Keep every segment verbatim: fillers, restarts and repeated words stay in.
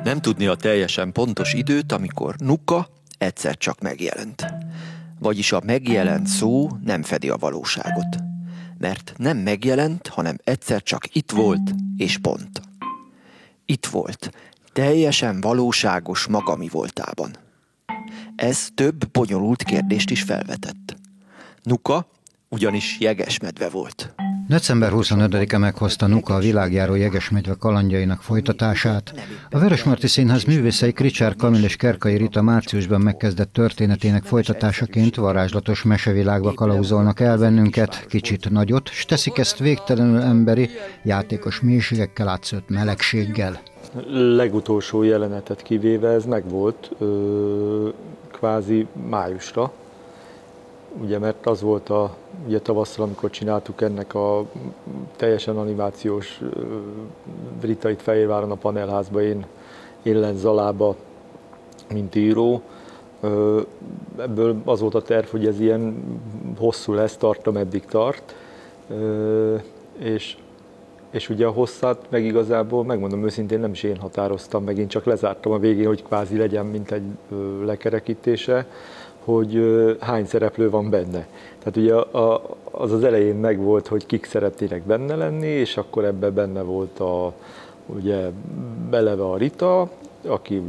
Nem tudni a teljesen pontos időt, amikor Nuka egyszer csak megjelent. Vagyis a megjelent szó nem fedi a valóságot. Mert nem megjelent, hanem egyszer csak itt volt, és pont. Itt volt, teljesen valóságos maga mi voltában. Ez több bonyolult kérdést is felvetett. Nuka ugyanis jegesmedve volt. december huszonötödike meghozta Nuka a világjáró jegesmedve kalandjainak folytatását. A Vörösmarty Színház művészei Kricsár Kamil és Kerkai Rita márciusban megkezdett történetének folytatásaként varázslatos mesevilágba kalauzolnak el bennünket, kicsit nagyot, s teszik ezt végtelenül emberi, játékos mélységekkel átszőtt melegséggel. Legutolsó jelenetet kivéve ez megvolt ö, kvázi májusra, ugye, mert az volt a ugye tavasszal, amikor csináltuk ennek a teljesen animációs Rita itt Fehérváron a Panelházba, én, én lent Zalába, mint író. Ebből az volt a terv, hogy ez ilyen hosszú lesz, tart, ameddig tart. És, és ugye a hosszát meg igazából, megmondom őszintén, nem is én határoztam meg, én csak lezártam a végén, hogy kvázi legyen, mint egy lekerekítése, hogy hány szereplő van benne. Tehát ugye az az elején megvolt, hogy kik szeretnének benne lenni, és akkor ebben benne volt a, ugye beleve a Rita, aki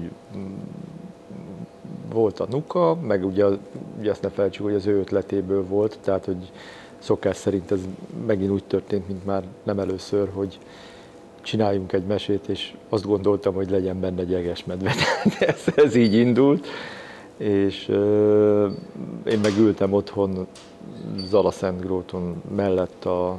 volt a Nuka, meg ugye, ugye azt ne felejtsük, hogy az ő ötletéből volt, tehát hogy szokás szerint ez megint úgy történt, mint már nem először, hogy csináljunk egy mesét, és azt gondoltam, hogy legyen benne egy jegesmedve. ez, ez így indult. És euh, én meg ültem otthon Zala-Szentgróton mellett a,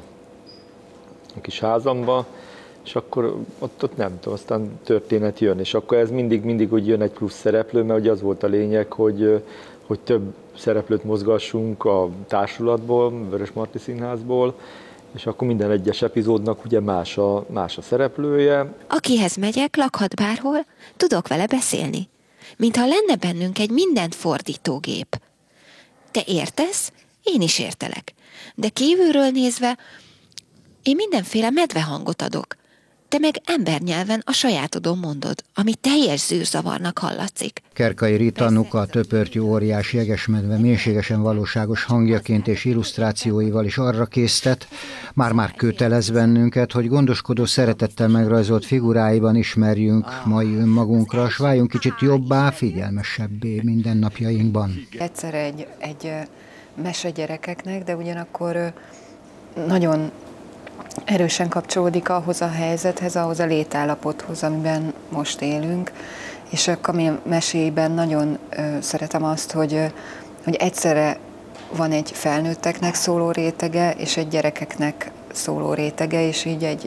a kis házamba, és akkor ott, ott nem tudom, aztán történet jön, és akkor ez mindig, mindig úgy jön egy plusz szereplő, mert ugye az volt a lényeg, hogy, hogy több szereplőt mozgassunk a társulatból, Vörösmarty Színházból, és akkor minden egyes epizódnak ugye más a, más a szereplője. Akihez megyek, lakhat bárhol, tudok vele beszélni. Mintha lenne bennünk egy mindent fordítógép. Te értesz? Én is értelek. De kívülről nézve, én mindenféle medvehangot adok. Te meg embernyelven a sajátodon mondod, ami teljes zűrzavarnak hallatszik. Kerkai Rita Nuka töpörtyű óriás jegesmedve mélységesen valóságos hangjaként és illusztrációival is arra késztet, már-már kötelez bennünket, hogy gondoskodó szeretettel megrajzolt figuráiban ismerjünk mai önmagunkra, s váljunk kicsit jobbá, figyelmesebbé mindennapjainkban. Egyszer egy, egy mese gyerekeknek, de ugyanakkor nagyon erősen kapcsolódik ahhoz a helyzethez, ahhoz a létállapothoz, amiben most élünk. És a Kamil meséiben nagyon ö, szeretem azt, hogy, ö, hogy egyszerre van egy felnőtteknek szóló rétege, és egy gyerekeknek szóló rétege, és így egy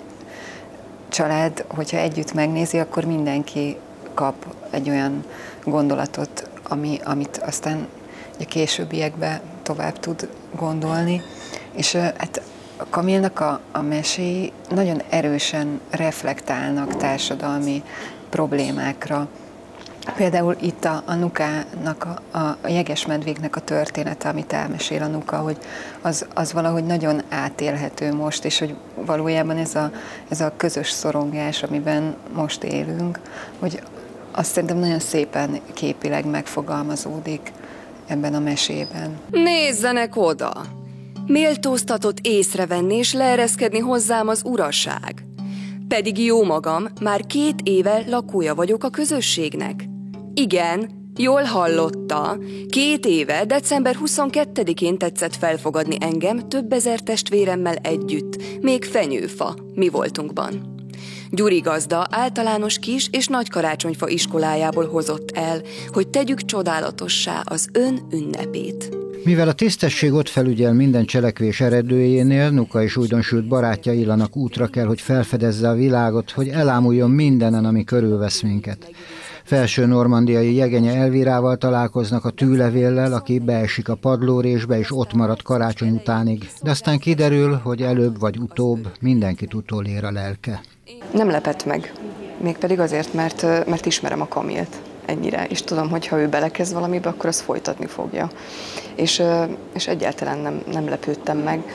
család, hogyha együtt megnézi, akkor mindenki kap egy olyan gondolatot, ami, amit aztán a későbbiekben tovább tud gondolni. És ö, hát a Kamilnak a, a meséi nagyon erősen reflektálnak társadalmi problémákra. Például itt a, a Nukának, a, a jegesmedvéknek a története, amit elmesél a Nuka, hogy az, az valahogy nagyon átélhető most, és hogy valójában ez a, ez a közös szorongás, amiben most élünk, hogy azt szerintem nagyon szépen képileg megfogalmazódik ebben a mesében. Nézzenek oda! Méltóztatott észrevenni és leereszkedni hozzám az uraság. Pedig jó magam, már két éve lakója vagyok a közösségnek. Igen, jól hallotta, két éve, december huszonkettedikén tetszett felfogadni engem több ezer testvéremmel együtt, még fenyőfa, mi voltunkban. Gyuri gazda általános kis és nagy karácsonyfa iskolájából hozott el, hogy tegyük csodálatossá az ön ünnepét. Mivel a tisztesség ott felügyel minden cselekvés eredőjénél, Nuka és újdonsült barátja Illanak útra kell, hogy felfedezze a világot, hogy elámuljon mindenen, ami körülvesz minket. Felső normandiai jegenye Elvirával találkoznak a tűlevéllel, aki beesik a padlórésbe és ott marad karácsony utánig, de aztán kiderül, hogy előbb vagy utóbb mindenkit utolér a lelke. Nem lepett meg, mégpedig azért, mert, mert ismerem a Kamilt ennyire, és tudom, hogy ha ő belekezd valamibe, akkor azt folytatni fogja. És, és egyáltalán nem, nem lepődtem meg.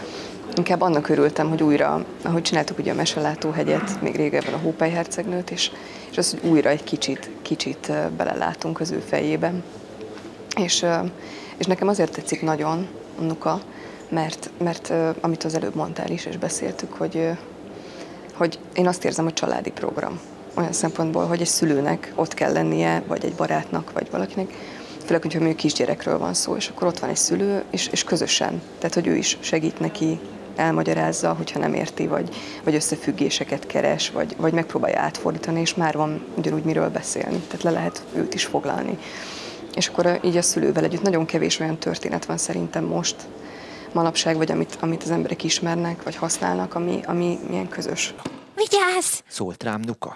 inkább annak örültem, hogy újra, ahogy csináltuk ugye a Meselátóhegyet, még régebben a Hópely hercegnőt, és, és az, hogy újra egy kicsit, kicsit belelátunk az ő fejében. És, és nekem azért tetszik nagyon a Nuka, mert, mert amit az előbb mondtál is, és beszéltük, hogy, hogy én azt érzem, hogy családi program. Olyan szempontból, hogy egy szülőnek ott kell lennie, vagy egy barátnak, vagy valakinek, főleg, hogyha mondjuk kisgyerekről van szó, és akkor ott van egy szülő, és, és közösen, tehát hogy ő is segít neki, elmagyarázza, hogyha nem érti, vagy, vagy összefüggéseket keres, vagy, vagy megpróbálja átfordítani, és már van ugyanúgy miről beszélni, tehát le lehet őt is foglalni. És akkor így a szülővel együtt nagyon kevés olyan történet van szerintem most, manapság, vagy amit, amit az emberek ismernek, vagy használnak, ami, ami milyen közös. Vigyázz! Szólt rám Nuka.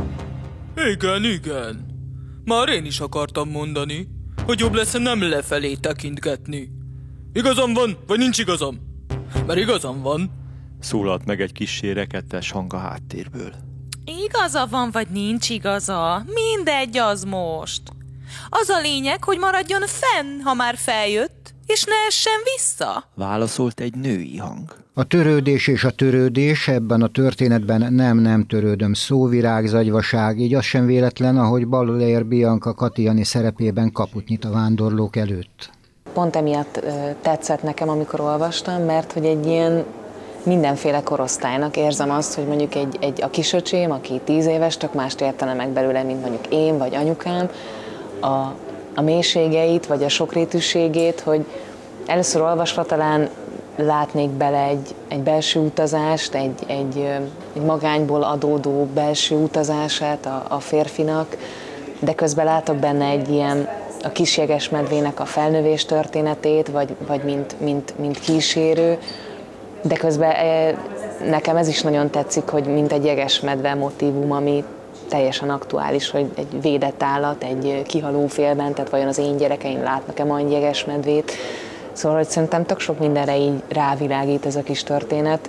Igen, igen. Már én is akartam mondani, hogy jobb lesz nem lefelé tekintgetni. Igazam van, vagy nincs igazam? Mert igazam van. Szólalt meg egy kissé rekettes hang a háttérből. Igaza van, vagy nincs igaza? Mindegy az most. Az a lényeg, hogy maradjon fenn, ha már feljött, és ne essen vissza. Válaszolt egy női hang. A törődés és a törődés ebben a történetben nem-nem törődöm szóvirágzagyvaság, így az sem véletlen, ahogy Ballér Bianca Katiani szerepében kaput nyit a vándorlók előtt. Pont emiatt tetszett nekem, amikor olvastam, mert hogy egy ilyen mindenféle korosztálynak érzem azt, hogy mondjuk egy, egy a kisöcsém, aki tíz éves, csak mást értene meg belőle, mint mondjuk én vagy anyukám, a, a mélységeit, vagy a sokrétűségét, hogy először olvasva talán látnék bele egy, egy belső utazást, egy, egy, egy magányból adódó belső utazását a, a férfinak, de közben látok benne egy ilyen a kis jegesmedvének a felnövés történetét, vagy, vagy mint, mint, mint kísérő, de közben nekem ez is nagyon tetszik, hogy mint egy jegesmedve motívum, ami teljesen aktuális, hogy egy védett állat, egy kihaló félben, tehát vajon az én gyerekeim látnak-e majd jegesmedvét. Szóval, hogy szerintem tök sok mindenre így rávilágít ez a kis történet.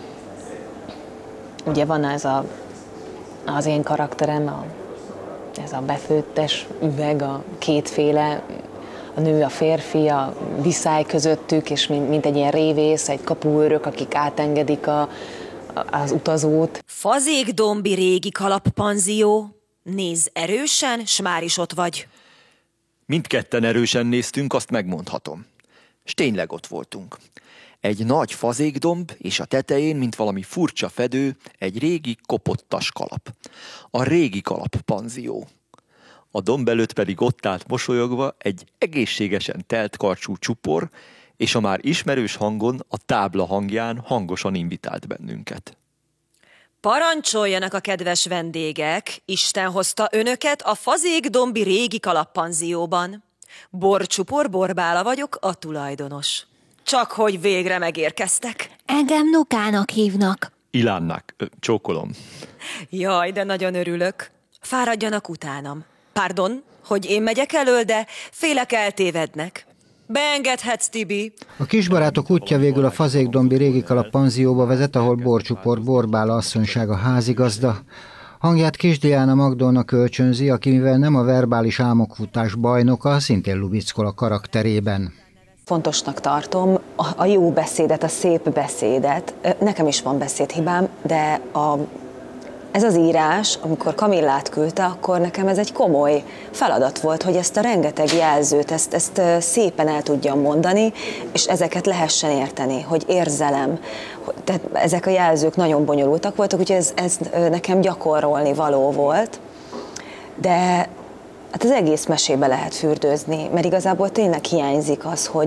Ugye van ez a, az én karakterem, a, ez a befőttes üveg, a kétféle, a nő, a férfi, a viszály közöttük, és mint, mint egy ilyen révész, egy kapuőrök, akik átengedik a, az utazót. Fazékdombi régi kalappanzió. Nézz erősen, s már is ott vagy. Mindketten erősen néztünk, azt megmondhatom. És tényleg ott voltunk. Egy nagy fazékdomb, és a tetején, mint valami furcsa fedő, egy régi kopottas kalap. A régi kalappanzió. A domb előtt pedig ott állt mosolyogva egy egészségesen telt karcsú csupor, és a már ismerős hangon, a tábla hangján hangosan invitált bennünket. Parancsoljanak a kedves vendégek, Isten hozta önöket a fazékdombi régi kalappanzióban. Borcsupor Borbála vagyok, a tulajdonos. Csak hogy végre megérkeztek. Engem Nukának hívnak. Ilánnak, ö, csókolom. Jaj, de nagyon örülök. Fáradjanak utánam. Pardon, hogy én megyek elől, de félek eltévednek. Beengedhetsz, Tibi. A kisbarátok útja végül a fazékdombi régi kalappanzióba vezet, ahol Borcsupor Borbála asszonysága házigazda. Hangját Kis Diana Magdolna kölcsönzi, aki mivel nem a verbális álmokfutás bajnoka, szintén lubickol a karakterében. Fontosnak tartom a, a jó beszédet, a szép beszédet. Nekem is van beszédhibám, de a, ez az írás, amikor Kamillát küldte, akkor nekem ez egy komoly feladat volt, hogy ezt a rengeteg jelzőt, ezt, ezt szépen el tudjam mondani, és ezeket lehessen érteni, hogy érzelem. Tehát ezek a jelzők nagyon bonyolultak voltak, úgyhogy ez, ez nekem gyakorolni való volt. De hát az egész mesébe lehet fürdőzni, mert igazából tényleg hiányzik az, hogy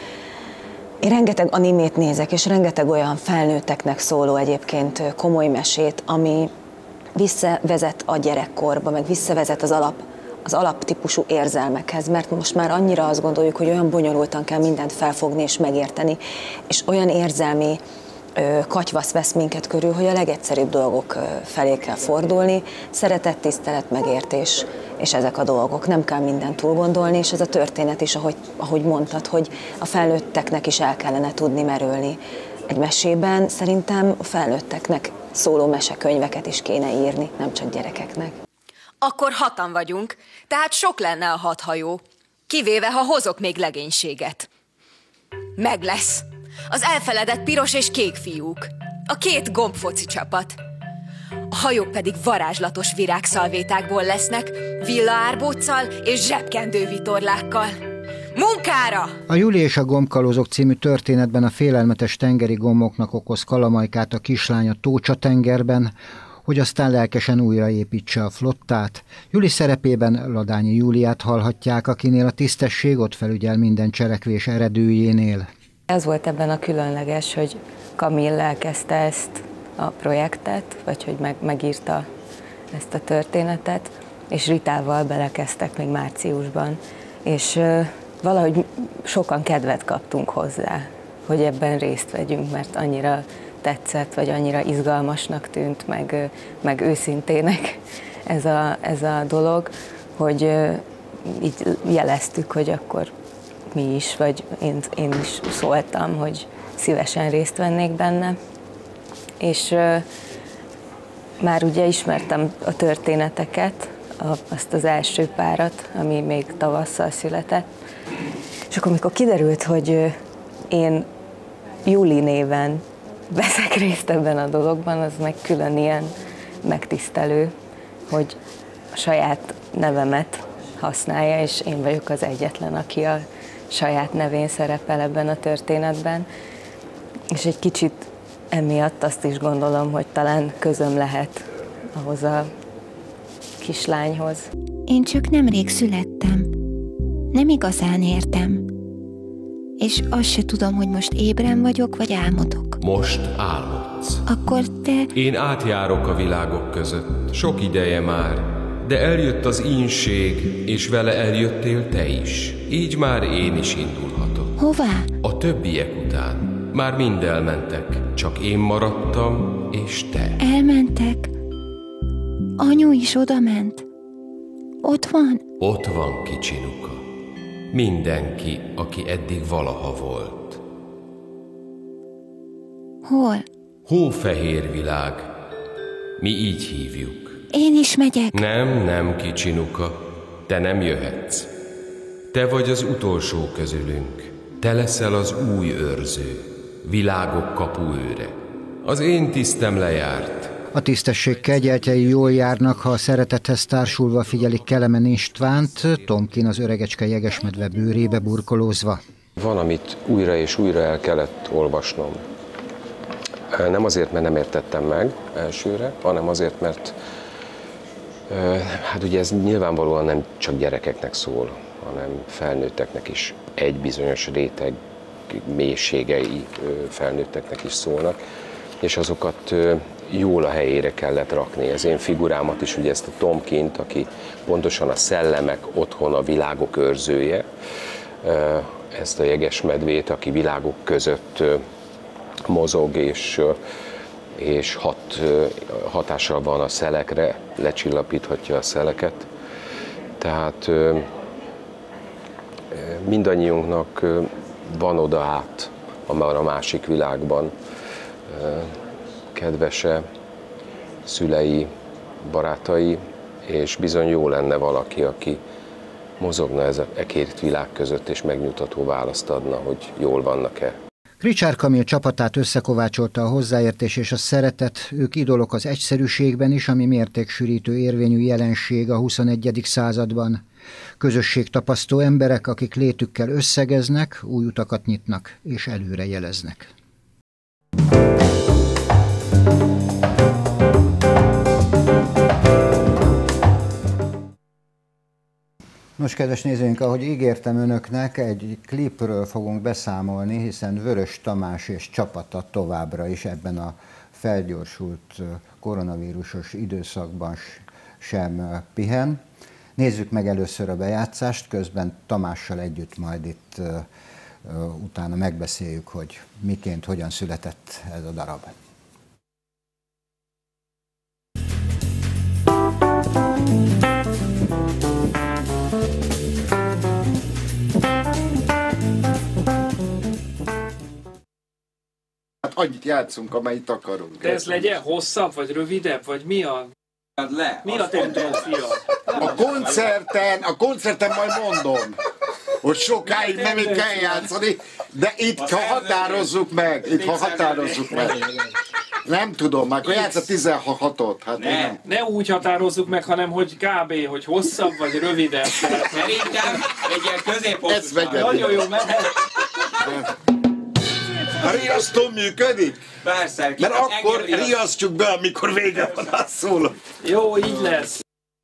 én rengeteg animét nézek, és rengeteg olyan felnőtteknek szóló egyébként komoly mesét, ami visszavezet a gyerekkorba, meg visszavezet az alap, az alaptípusú érzelmekhez, mert most már annyira azt gondoljuk, hogy olyan bonyolultan kell mindent felfogni és megérteni, és olyan érzelmi ö, katyvasz vesz minket körül, hogy a legegyszerűbb dolgok ö, felé kell fordulni, szeretet, tisztelet, megértés, és ezek a dolgok. Nem kell mindent túl gondolni, és ez a történet is, ahogy, ahogy mondtad, hogy a felnőtteknek is el kellene tudni merülni. Egy mesében szerintem a felnőtteknek szóló mesekönyveket is kéne írni, nem csak gyerekeknek. Akkor hatan vagyunk, tehát sok lenne a hat hajó. Kivéve, ha hozok még legénységet. Meg lesz. Az elfeledett piros és kék fiúk. A két gombfoci csapat. A hajók pedig varázslatos virágszalvétákból lesznek, villaárbóccal és zsebkendővitorlákkal. Munkára! A Juli és a gombkalózok című történetben a félelmetes tengeri gomboknak okoz kalamajkát a kislány a Tócsa tengerben, hogy aztán lelkesen újraépítse a flottát. Juli szerepében Ladányi Júliát hallhatják, akinél a tisztesség ott felügyel minden cselekvés eredőjénél. Ez volt ebben a különleges, hogy Kamil elkezdte ezt a projektet, vagy hogy meg, megírta ezt a történetet, és Ritával belekezdtek még márciusban, és uh, valahogy sokan kedvet kaptunk hozzá, hogy ebben részt vegyünk, mert annyira tetszett, vagy annyira izgalmasnak tűnt, meg, meg őszintének ez a, ez a dolog, hogy uh, így jeleztük, hogy akkor mi is, vagy én, én is szóltam, hogy szívesen részt vennék benne. És uh, már ugye ismertem a történeteket, a, azt az első párat, ami még tavasszal született. És akkor, amikor kiderült, hogy uh, én Juli néven veszek részt ebben a dologban, az meg külön ilyen megtisztelő, hogy a saját nevemet használja, és én vagyok az egyetlen, aki a saját nevén szerepel ebben a történetben. És egy kicsit emiatt azt is gondolom, hogy talán közöm lehet ahhoz a kislányhoz. Én csak nemrég születtem. Nem igazán értem. És azt se tudom, hogy most ébren vagyok, vagy álmodok. Most álmodsz. Akkor te... Én átjárok a világok között, sok ideje már, de eljött az ínség, és vele eljöttél te is. Így már én is indulhatok. Hová? A többiek után. Már mind elmentek, csak én maradtam, és te. Elmentek? Anyu is odament? Ott van? Ott van, kicsi Nuka. Mindenki, aki eddig valaha volt. Hol? Hófehér világ. Mi így hívjuk. Én is megyek. Nem, nem, kicsi Nuka. Te nem jöhetsz. Te vagy az utolsó közülünk. Te leszel az új őrző, világok kapuőre. Az én tisztem lejárt. A tisztesség kegyeltjei jól járnak, ha a szeretethez társulva figyelik Kelemen Istvánt, Tomkin az öregecske jegesmedve bőrébe burkolózva. Van, amit újra és újra el kellett olvasnom. Nem azért, mert nem értettem meg elsőre, hanem azért, mert hát ugye ez nyilvánvalóan nem csak gyerekeknek szól, hanem felnőtteknek is. Egy bizonyos réteg mélységei felnőtteknek is szólnak, és azokat jól a helyére kellett rakni. Az én figurámat is, ugye ezt a Tomkint, aki pontosan a szellemek otthon, a világok őrzője, ezt a jegesmedvét, aki világok között mozog, és, és hat, hatással van a szelekre, lecsillapíthatja a szeleket. Tehát mindannyiunknak van oda át a másik világban kedvese, szülei, barátai, és bizony jó lenne valaki, aki mozogna ez a két világ között, és megnyugtató választ adna, hogy jól vannak-e. Kricsár Kamil csapatát összekovácsolta a hozzáértés és a szeretet, ők idolok az egyszerűségben is, ami mértéksűrítő érvényű jelenség a huszonegyedik században. Közösségtapasztó emberek, akik létükkel összegeznek, új utakat nyitnak és előre jeleznek. Nos, kedves nézőink, ahogy ígértem önöknek, egy klipről fogunk beszámolni, hiszen Vörös Tamás és csapata továbbra is ebben a felgyorsult koronavírusos időszakban sem pihen. Nézzük meg először a bejátszást, közben Tamással együtt majd itt utána megbeszéljük, hogy miként, hogyan született ez a darab. Hát annyit játszunk, amennyit akarunk. De ez legyen hosszabb, vagy rövidebb, vagy mi a... Le. Mi a tendrófia? A koncerten, a koncerten majd mondom, hogy sokáig nem kell játszani, De itt ha határozzuk meg, itt ha határozzuk meg. Nem tudom, már játsz a tizenhatot. Hát ne, nem. ne úgy határozzuk meg, hanem hogy kb. Hogy hosszabb vagy rövidebb. Szerintem egy ilyen középhosszú. Nagyon jó, mehet. A riasztó működik? Persze. Mert akkor riasztjuk be, amikor vége van, azt szólok. Jó, így lesz.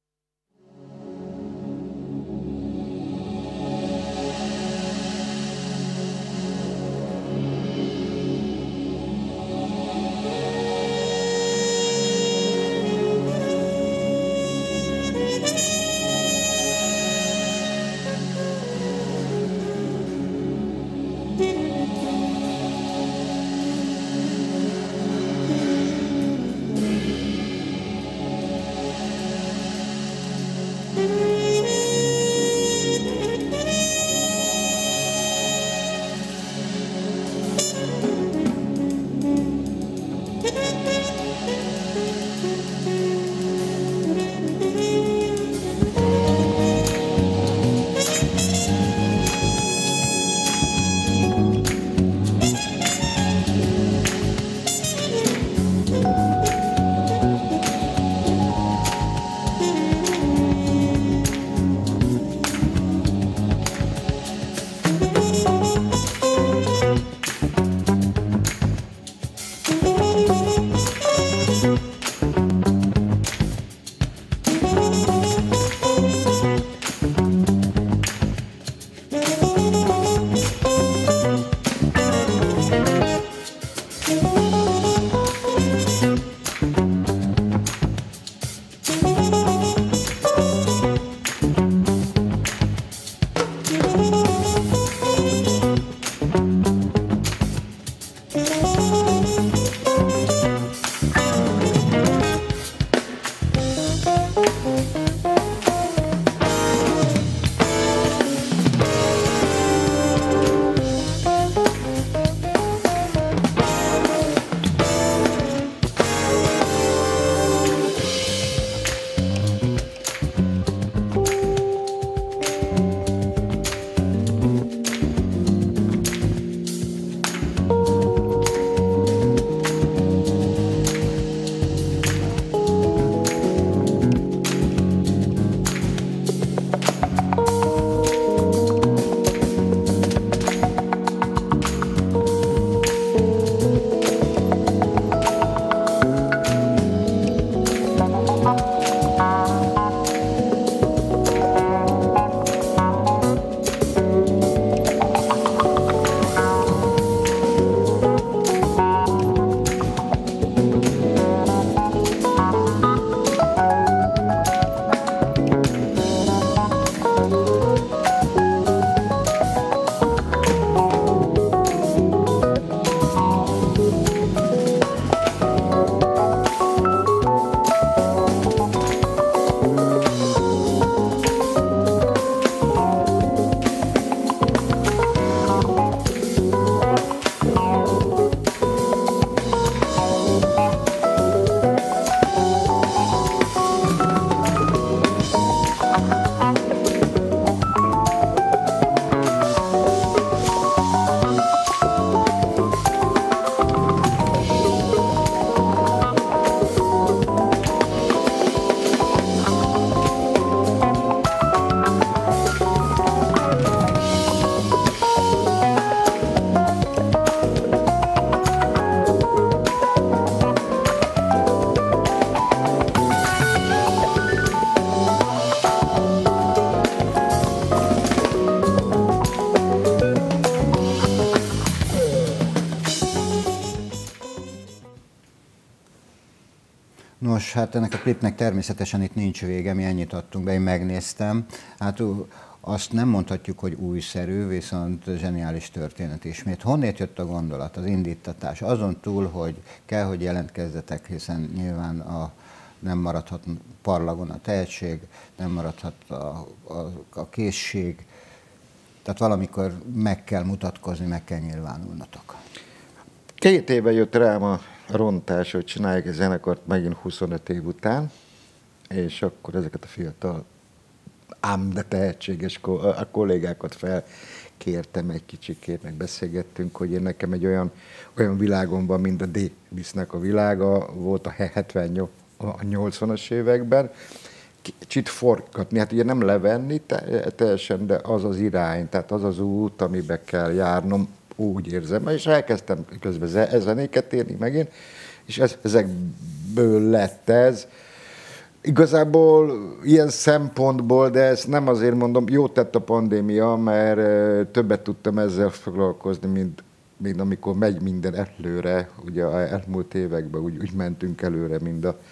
Nos, hát ennek a klipnek természetesen itt nincs vége, mi ennyit adtunk be, én megnéztem. Hát azt nem mondhatjuk, hogy újszerű, viszont zseniális történet ismét. Honnét jött a gondolat, az indítatás? Azon túl, hogy kell, hogy jelentkezzetek, hiszen nyilván a, nem maradhat parlagon a tehetség, nem maradhat a, a, a készség, tehát valamikor meg kell mutatkozni, meg kell nyilvánulnotok. Két éve jött rám a rontás, hogy csinálják egy zenekart megint huszonöt év után, és akkor ezeket a fiatal, ám de tehetséges kollégákat kértem egy kicsikét, meg beszélgettünk, hogy én nekem egy olyan, olyan világom van, mint a Davisnek a világa, volt a hetvennyolcvanas években, kicsit forgatni, hát ugye nem levenni teljesen, de az az irány, tehát az az út, amiben kell járnom, úgy érzem, és elkezdtem közben zenéket írni megint, és ez, ezekből lett ez. Igazából ilyen szempontból, de ezt nem azért mondom, jót tett a pandémia, mert többet tudtam ezzel foglalkozni, mint, mint amikor megy minden előre, ugye elmúlt években úgy, úgy mentünk előre, mint a,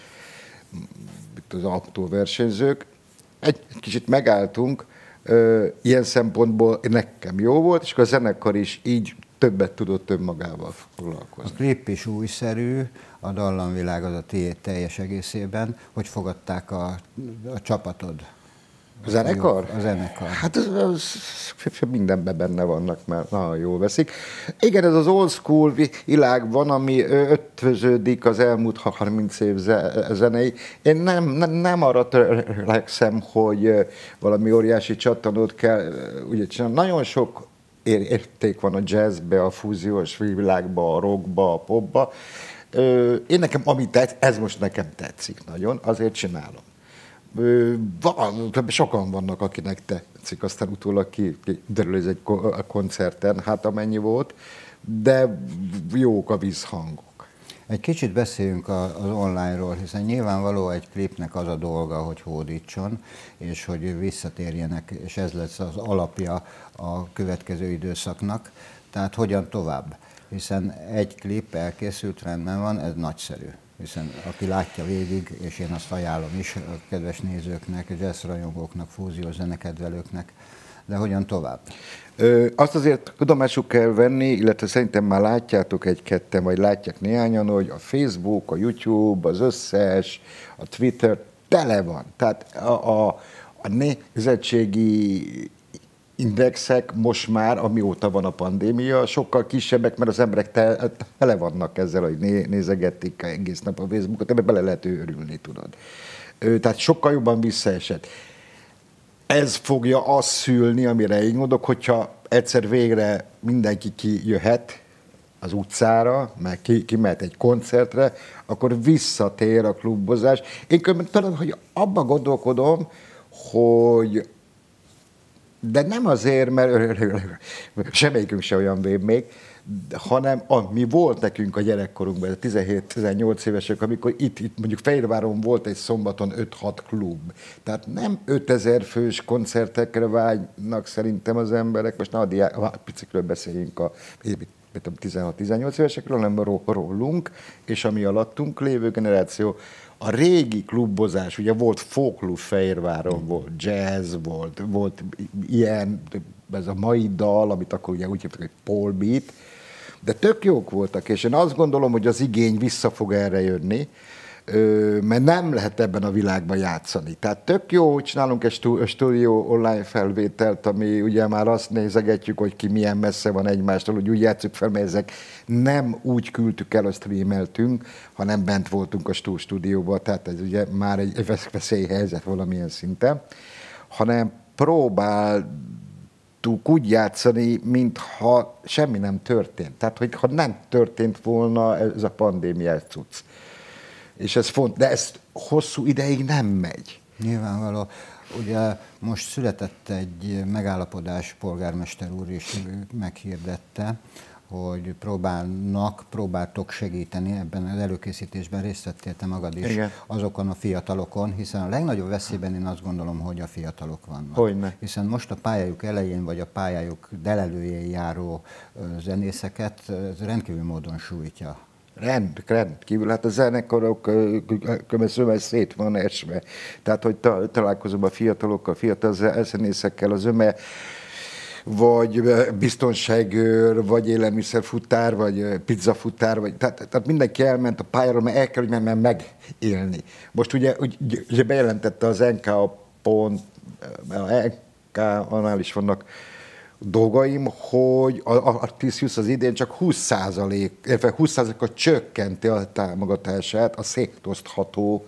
az autóversenyzők. Egy kicsit megálltunk, ilyen szempontból nekem jó volt, és a zenekar is így többet tudott önmagával foglalkozni. A klip is újszerű, a dallamvilág az a tiéd teljes egészében. Hogy fogadták a, a csapatod? A zenekar? A zenekar. Hát az, az, mindenben benne vannak, mert nagyon jól veszik. Igen, ez az old school világ van, ami ötvöződik az elmúlt harminc év zenei. Én nem, nem, nem arra törekszem, hogy valami óriási csattanót kell ugye csinálni. Nagyon sok érték van a jazzbe, a fúziós világba, a rockba, a popba. Én nekem, ami tetsz, ez most nekem tetszik nagyon, azért csinálom. Van, sokan vannak, akinek tetszik, aztán utólag kiderül ez egy koncerten, hát amennyi volt, de jók a vízhangok. Egy kicsit beszéljünk az online-ról, hiszen nyilvánvaló egy klipnek az a dolga, hogy hódítson, és hogy visszatérjenek, és ez lesz az alapja a következő időszaknak. Tehát hogyan tovább? Hiszen egy klip elkészült, rendben van, ez nagyszerű. Hiszen aki látja végig, és én azt ajánlom is a kedves nézőknek, jazz rajongóknak, fúziós zenekedvelőknek, de hogyan tovább? Ö, azt azért tudomásul kell venni, illetve szerintem már látjátok egy-ketten, vagy látják néhányan, hogy a Facebook, a YouTube, az összes, a Twitter tele van. Tehát a, a, a nézettségi indexek most már, amióta van a pandémia, sokkal kisebbek, mert az emberek te, tele vannak ezzel, hogy né, nézegetik egész nap a Facebookot, ebbe bele lehet őrülni, tudod. Ö, tehát sokkal jobban visszaesett. Ez fogja azt szülni, amire én gondolok, hogyha egyszer végre mindenki kijöhet az utcára, meg ki, ki mehet egy koncertre, akkor visszatér a klubozás. Én talán, hogy abban gondolkodom, hogy de nem azért, mert semmelyikünk se olyan vér még, hanem ami volt nekünk a gyerekkorunkban, tizenhét-tizennyolc évesek, amikor itt, itt mondjuk Fehérváron volt egy szombaton öt-hat klub. Tehát nem ötezer fős koncertekre vágynak szerintem az emberek, most ne a, diák, a picikről beszéljünk a tizenhat-tizennyolc évesekről, hanem rólunk, és ami alattunk lévő generáció. A régi klubozás, ugye volt folklub Fehérváron, volt jazz, volt, volt ilyen, ez a mai dal, amit akkor ugye úgy hívtak, hogy Paul Beat, de tök jók voltak, és én azt gondolom, hogy az igény vissza fog erre jönni, mert nem lehet ebben a világban játszani. Tehát tök jó, hogy csinálunk egy stúdió online felvételt, ami ugye már azt nézegetjük, hogy ki milyen messze van egymástól, hogy úgy játsszuk fel, mert ezek nem úgy küldtük el, hogy streameltünk, hanem bent voltunk a stúdióban, tehát ez ugye már egy veszélyhelyzet valamilyen szinten, hanem próbáltuk úgy játszani, mintha semmi nem történt. Tehát, hogyha nem történt volna ez a pandémiás cucc. És ez font, de ez hosszú ideig nem megy. Nyilvánvaló. Ugye most született egy megállapodás, polgármester úr is meghirdette, hogy próbálnak, próbáltok segíteni ebben az előkészítésben, részt vettél te magad is. Igen. Azokon a fiatalokon, hiszen a legnagyobb veszélyben én azt gondolom, hogy a fiatalok vannak. Hogyne. Hiszen most a pályájuk elején, vagy a pályájuk delelőjén járó zenészeket ez rendkívül módon sújtja. Rend, rendkívül. Hát a zenekarok zöme szét van esve. Tehát, hogy találkozom a fiatalokkal, fiatal zenészekkel, az öme vagy biztonságőr, vagy élelmiszerfutár, vagy pizzafutár, vagy, tehát, tehát mindenki elment a pályára, mert el kell, hogy menjen megélni. Most ugye, ugye bejelentette az en ká á pont, a en ká á-nál is vannak dolgaim, hogy a Artisius az idén csak húsz százalék, illetve húsz százalékkal csökkenti a támogatását a szétosztható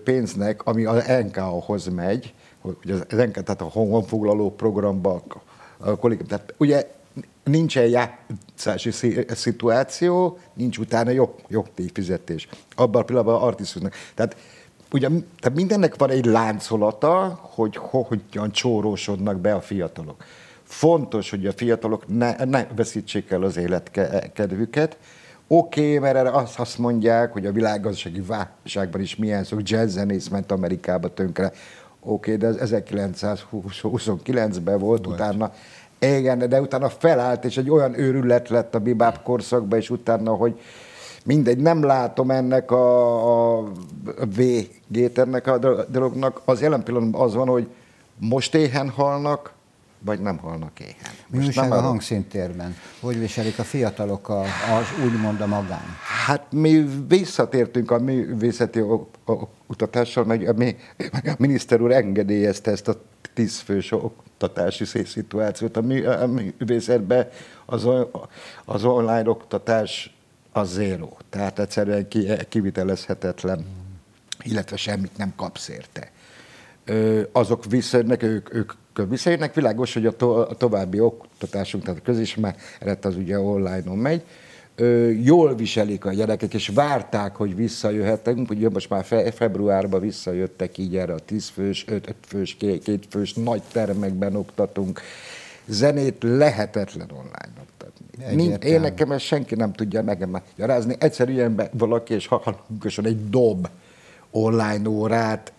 pénznek, ami az en ká á-hoz megy, hogy az en ká á, tehát a honfoglaló programba a kollégám. Tehát ugye nincsen játszási szituáció, nincs utána jobb, jobb fizetés. Abban a pillanatban artisztusnak. Tehát ugye tehát mindennek van egy láncolata, hogy hogyan csórósodnak be a fiatalok. Fontos, hogy a fiatalok ne, ne veszítsék el az életkedvüket. Oké, okay, mert erre azt, azt mondják, hogy a világgazdasági válságban is milyen sok jazzzenész ment Amerikába tönkre. Oké, okay, de ez ezerkilencszázhuszonkilencben volt, volt, utána, igen, de utána felállt, és egy olyan őrület lett a bebop korszakban, és utána, hogy mindegy, nem látom ennek a, a végét ennek a dolognak. Az jelen pillanatban az van, hogy most éhen halnak, vagy nem halnak éhen. Mi újság a hangszíntérben? Hogy viselik a fiatalok a, az úgymond a magán? Hát mi visszatértünk a művészeti oktatással, meg a miniszter úr engedélyezte ezt a tízfős oktatási szituációt. A művészetben az, az online oktatás az zéró. Tehát egyszerűen kivitelezhetetlen, illetve semmit nem kapsz érte. Azok visszajönnek, ők, ők visszajönnek, világos, hogy a, to, a további oktatásunk, tehát a közismeret az ugye online-on megy, jól viselik a gyerekek, és várták, hogy visszajöhetünk, ugye most már fe, februárban visszajöttek így erre a tízfős, ötfős, kétfős nagy termekben oktatunk. Zenét lehetetlen online oktatni. Én nekem ezt senki nem tudja megmagyarázni. Egyszerűen be valaki, és hangosan egy dob online órát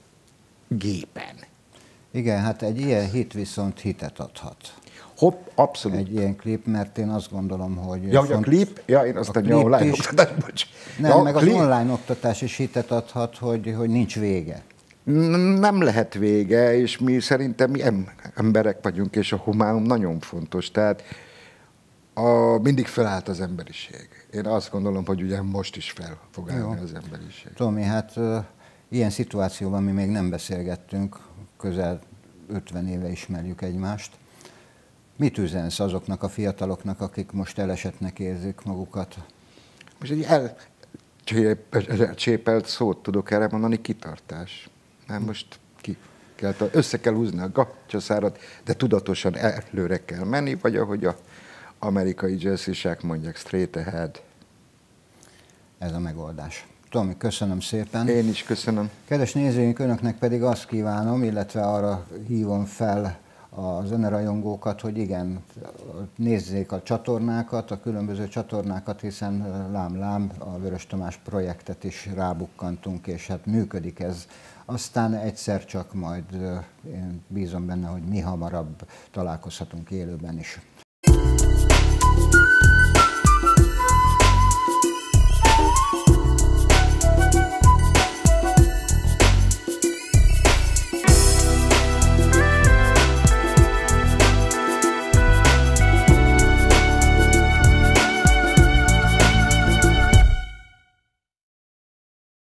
gépen. Igen, hát egy ilyen hit viszont hitet adhat. Hopp, abszolút. Egy ilyen klip, mert én azt gondolom, hogy... Ja, hogy a klip? Ja, én azt mondom, online is, oktatás, bocs. Nem, ja, meg klip. Az online oktatás is hitet adhat, hogy, hogy nincs vége. Nem lehet vége, és mi szerintem mi emberek vagyunk, és a humánum nagyon fontos. Tehát a, mindig felállt az emberiség. Én azt gondolom, hogy ugye most is fel fog állni Jó. az emberiség. Tomi, hát uh, ilyen szituációban mi még nem beszélgettünk, közel ötven éve ismerjük egymást. Mit üzensz azoknak a fiataloknak, akik most elesettnek érzik magukat? Most egy elcsépelt szót tudok erre mondani, kitartás. Mert most ki kell, össze kell húzni a gatyaszárat, de tudatosan előre kell menni, vagy ahogy az amerikai jazzisták mondják, straight ahead. Ez a megoldás. Tomi, köszönöm szépen. Én is köszönöm. Kedves nézőink, önöknek pedig azt kívánom, illetve arra hívom fel a zenerajongókat, hogy igen, nézzék a csatornákat, a különböző csatornákat, hiszen lám-lám a Vörös Tamás projektet is rábukkantunk, és hát működik ez. Aztán egyszer csak majd én bízom benne, hogy mi hamarabb találkozhatunk élőben is.